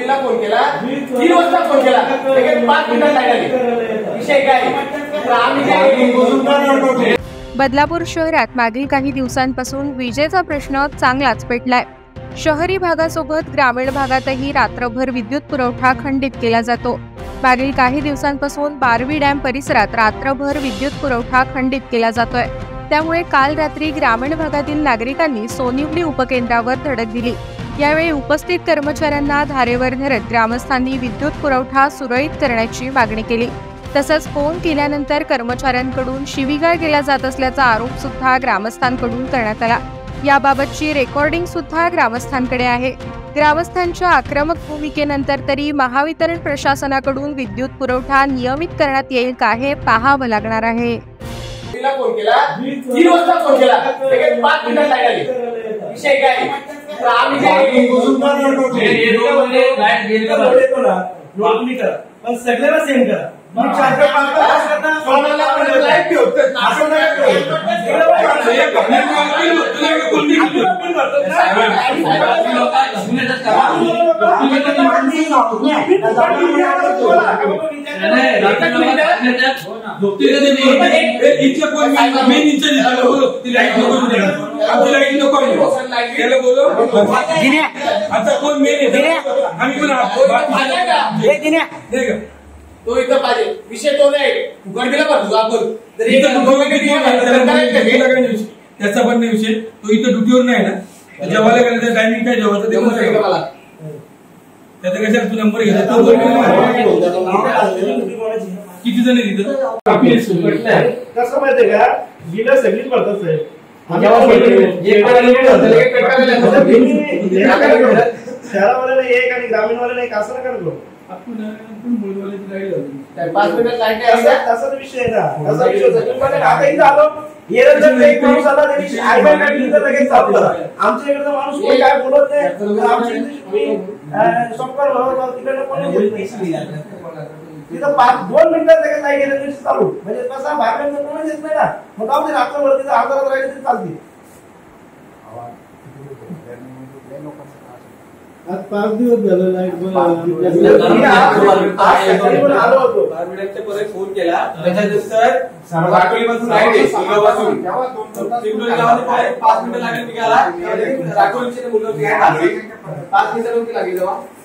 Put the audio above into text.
रात्रीला फोन केला, 3 वाजता फोन केला, 5 मिनिटात लाईट आली. विषय काय? बदलापूर शहरात मागील काही दिवसांपासून विजेचा प्रश्न चांगलाच पेटलाय. शहरी भागासोबत ग्रामीण भागातही रात्रभर विद्युत पुरवठा खंडित केला जातो. मागील काही दिवसांपासून बारवी डॅम परिसरात रात्रभर विद्युत पुरवठा खंडित केला जातोय. त्यामुळे काल रात्री ग्रामीण भागातील नागरिकांनी सोनिवली उपकेंद्रावर धडक दिली. यावेळी उपस्थित कर्मचाऱ्यांना धारेवर धरत ग्रामस्थांनी विद्युत पुरवठा सुरळीत करण्याची मागणी केली. तसंच फोन केल्यानंतर कर्मचाऱ्यांकडून शिवीगाळ केला जात असल्याचा आरोप सुद्धा ग्रामस्थांकडून करण्यात आला. याबाबतची रेकॉर्डिंग सुद्धा ग्रामस्थांकडे आहे. ग्रामस्थांच्या आक्रमक भूमिकेनंतर तरी महावितरण प्रशासनाकडून विद्युत पुरवठा नियमित करण्यात येईल का हे पाहावं लागणार आहे. फोन केला, 3 वाजता फोन केला, 5 मिनिटात लाईट आली. विषय काय? पण सगळ्यांना सेंड करा. तो इथं पाहिजे. विषय तो नाही, फुकट दिला पाहिजे आपण. त्याचा पण नाही विषय. तो इथं ड्युटीवर नाही ना, जेवायला गेला टायमिंग काय जेवायचं ते मला त्याचा कशा तू नंबर घेतला. किती जण तिथं कसं माहितीये का, बिल सगळीच भरतात साहेब. शहरावाल्याला एक आणि ग्रामीणवाल्याला एक असं नका करू. 5 मिनिटात लाईट नाही. तसाच विषय आहे ना, तसा विषय आता इथं आलो, एक माणूस आला त्यांनी आयबाय काढली तर लगेच चालू करा. आमच्या इकडचा माणूस कोणी काय बोलत नाही. आमची सॉफ्टवेअर तिकडे कोणी देत नाही. तिथं 2 मिनिटात लगेच लाईट गेलं चालू. म्हणजे कसा बाहेर कोणी देत नाही ना. मग आपण रात्रभर तिथं आजारात राहिले तरी चालते. आज 5 दिवस झालं लाईट आलो होतो. परत फोन केला, त्याच्यानंतर राठोलीपासून लाईट आहे. 5 मिनिटं लागली. 5 मिनिटांवरती लागली तेव्हा